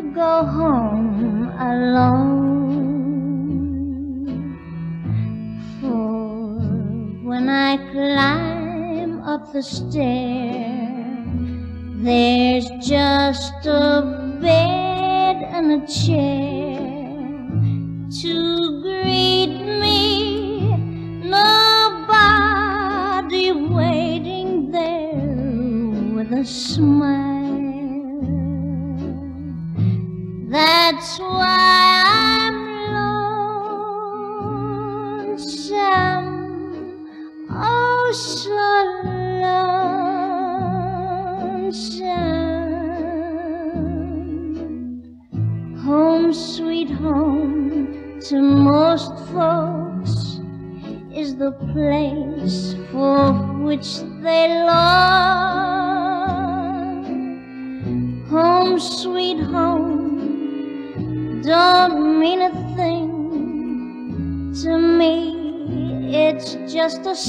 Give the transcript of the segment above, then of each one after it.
go home alone. For when I climb up the stair, there's just a bed and a chair to greet me. Nobody waiting there with a smile. That's why I'm lonesome, oh so lonesome. Home sweet home to most folks is the place for which they long. Home sweet home don't mean a thing to me, it's just a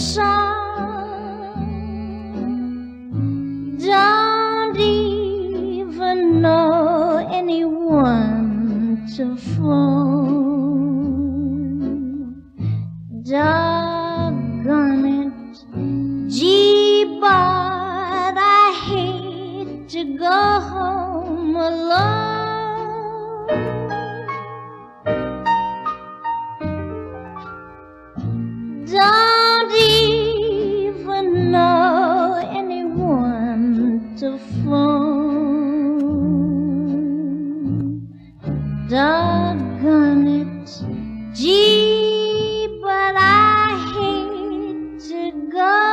song. Don't even know anyone to phone. Doggone it, gee, but I hate to go home alone. Don't even know anyone to phone. Doggone it, gee, but I hate to go